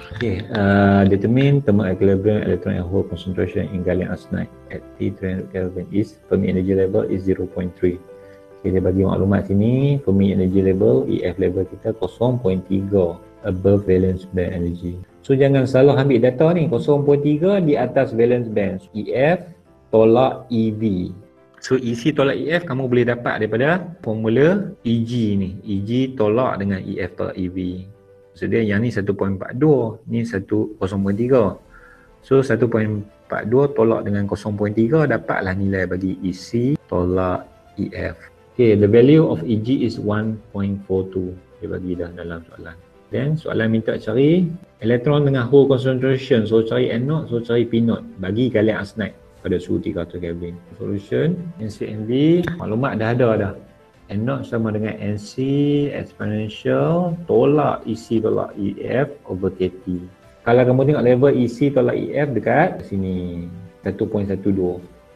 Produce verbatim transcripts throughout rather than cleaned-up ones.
Okay, uh, determine thermal equilibrium electron and hole concentration in gallium arsenide at T three hundred Kelvin is Fermi energy level is zero point three. Okay, dia bagi maklumat sini, Fermi energy level, E F level kita kosong perpuluhan tiga above valence band energy. So jangan selalu ambil data ni kosong perpuluhan tiga di atas valence band. E F tolak E V. So E C tolak E F kamu boleh dapat daripada formula E G ni. E G tolak dengan E F tolak E V. So dia yang ni satu perpuluhan empat dua, ni satu kosong perpuluhan tiga. So satu perpuluhan empat dua tolak dengan kosong perpuluhan tiga, dapatlah nilai bagi E C tolak E F. Okay, the value of E G is one point four two. Dia bagi dah dalam soalan. Then soalan minta cari elektron dengan hole concentration. So cari N zero, so cari P zero bagi gallium arsenide pada suhu tiga ratus Kelvin. Solution N C N V, maklumat dah ada dah. N zero sama dengan N C exponential tolak E C tolak E F over K T. Kalau kamu tengok level E C tolak E F dekat sini satu perpuluhan satu dua.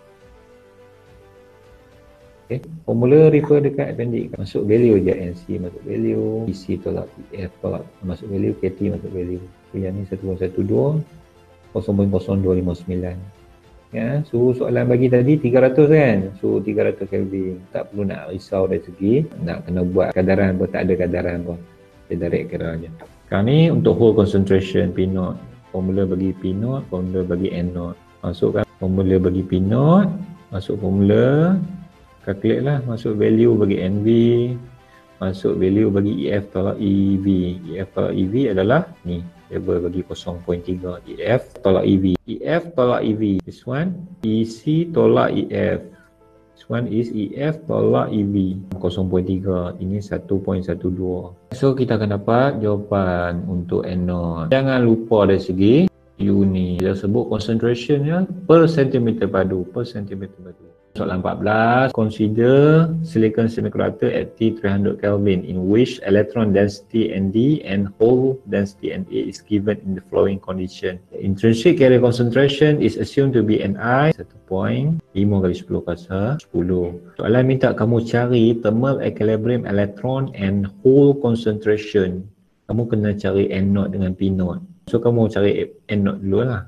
Okay. Formula refer dekat appendix. Masuk value je, N C masuk value, E C tolak E F tolak masuk value, K T masuk value. So yang ni satu perpuluhan satu dua, kosong perpuluhan kosong dua lima sembilan. Ya, suhu soalan bagi tadi tiga ratus kan, suhu tiga ratus Kelvin. Tak perlu nak risau dari segi nak kena buat kadaran pun, tak ada kadaran pun. Dia direct kira je. Sekarang ni untuk hole concentration P zero. Formula bagi P zero, formula bagi N zero. Masukkan formula bagi P zero, masuk formula, calculate lah, masuk value bagi N V, masuk value bagi E F tolak E V. E F tolak E V adalah ni, level bagi kosong perpuluhan tiga. E F tolak E V. E F tolak E V. This one E C tolak E F. This one is E F tolak E V. kosong perpuluhan tiga. Ini satu perpuluhan satu dua. So kita akan dapat jawapan untuk N zero. Jangan lupa dari segi unit. Kita sebut concentrationnya per centimeter padu. Per centimeter padu. Soalan empat belas, consider silicon semiconductor at T three hundred Kelvin in which electron density N D and hole density N A is given in the following condition. The intrinsic carrier concentration is assumed to be Ni satu perpuluhan lima kali sepuluh kuasa sepuluh. Soalan minta kamu cari thermal equilibrium electron and hole concentration. Kamu kena cari N zero dengan P zero. So kamu cari N zero dulu lah.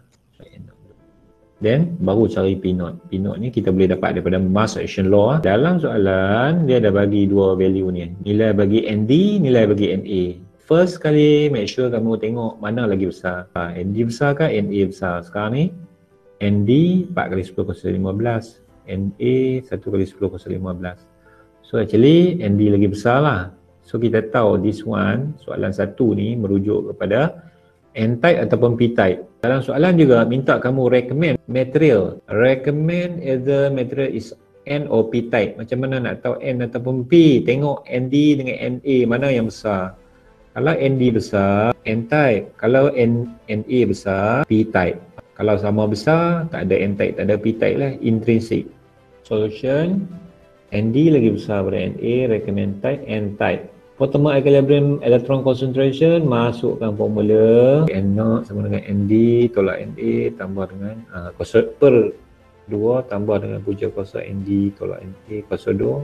Then baru cari P zero. P zero ni kita boleh dapat daripada mass action law. Dalam soalan dia ada bagi dua value ni. Nilai bagi N D, nilai bagi N A. First kali make sure kamu tengok mana lagi besar. Ha, N D besar ke N A besar? Sekarang ni N D empat kali sepuluh kuasa lima belas, N A satu kali sepuluh kuasa lima belas. So actually N D lagi besar lah. So kita tahu this one, soalan satu ni merujuk kepada N-type ataupun P-type. Dalam soalan juga minta kamu recommend material. Recommend either material is N or P-type. Macam mana nak tahu N ataupun P? Tengok N D dengan N A mana yang besar. Kalau N D besar, N-type. Kalau N, NA besar, P-type. Kalau sama besar, tak ada N-type, tak ada P-type lah. Intrinsic. Solution, N D lagi besar daripada N A, recommend type, N-type. For thermal equilibrium electron concentration, masukkan formula N zero sama dengan N D tolak N A tambah dengan uh, kuasa per dua tambah dengan puja kuasa N D tolak N A kuasa dua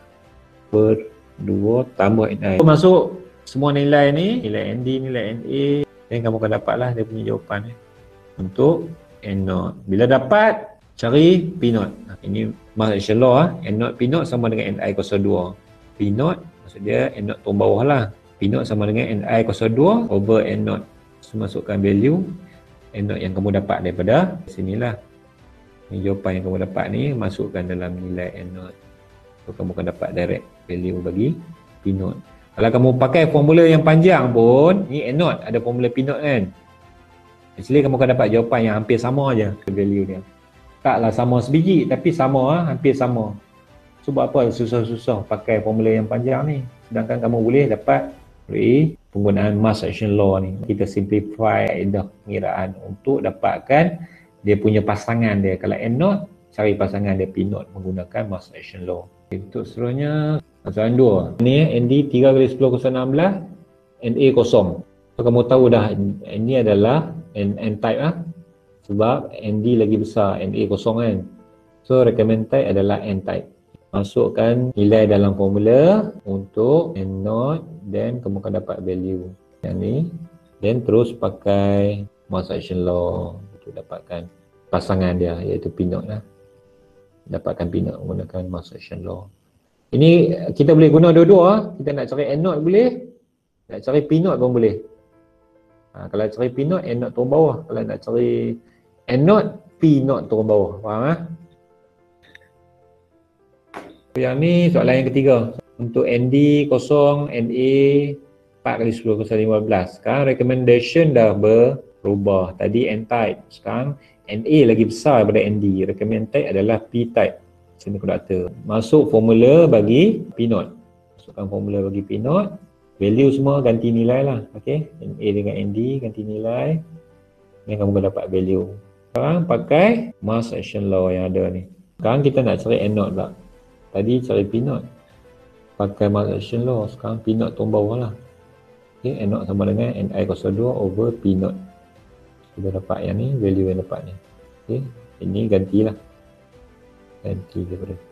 per dua tambah N I. So, masuk semua nilai ni, nilai N D, nilai N A, dan kamu akan dapatlah dia punya jawapan eh, untuk N zero. Bila dapat, cari P zero. Ini mass action law, N zero P zero sama dengan N I kuasa dua. P zero maksud dia N zero turun bawah lah. P zero sama dengan N I kuasa dua over N zero. So masukkan value N zero yang kamu dapat daripada sinilah. Ini jawapan yang kamu dapat ni, masukkan dalam nilai N zero. So kamu akan dapat direct value bagi P zero. Kalau kamu pakai formula yang panjang pun, ni N zero ada formula P zero kan. Actually kamu akan dapat jawapan yang hampir sama aja value dia. Taklah sama sebiji tapi sama ah, hampir sama. So buat apa susah-susah pakai formula yang panjang ni, sedangkan kamu boleh dapat melalui penggunaan mass action law ni. Kita simplify kaedah pengiraan untuk dapatkan dia punya pasangan dia. Kalau N zero, cari pasangan dia P zero menggunakan mass action law. Untuk seterusnya soalan dua. Ni N D tiga kali sepuluh kuasa enam belas, N A kosong. So kamu tahu dah ini adalah N, N type lah, sebab N D lagi besar, N A kosong kan. So recommend type adalah N type. Masukkan nilai dalam formula untuk N zero, dan kamu akan dapat value yang ni then terus pakai mass action law untuk dapatkan pasangan dia, iaitu P zero lah. Dapatkan P zero menggunakan mass action law. Ini kita boleh guna dua-dua. Kita nak cari N zero boleh, nak cari P zero pun boleh. Ha, kalau cari P zero, N zero turun bawah. Kalau nak cari N zero, P zero turun bawah. Faham ah? Yang ni soalan yang ketiga. Untuk N D kosong, N A empat kali sepuluh kosong lima belas. Sekarang recommendation dah berubah. Tadi N type, sekarang N A lagi besar daripada N D. Recommended adalah P type semiconductor. Masuk formula bagi P zero. Masukkan formula bagi P zero. Value semua ganti nilai lah. Okay. N A dengan N D ganti nilai. Ni kamu akan dapat value. Sekarang pakai mass action law yang ada ni. Sekarang kita nak cari N zero pula. Tadi cari P zero. Pakai mass action law. Sekarang P zero turun bawah lah. Okay. N zero sama dengan N I kosong dua over P zero. Kita dapat yang ni, value yang dapat ni. Okay. Ini gantilah. Ganti daripada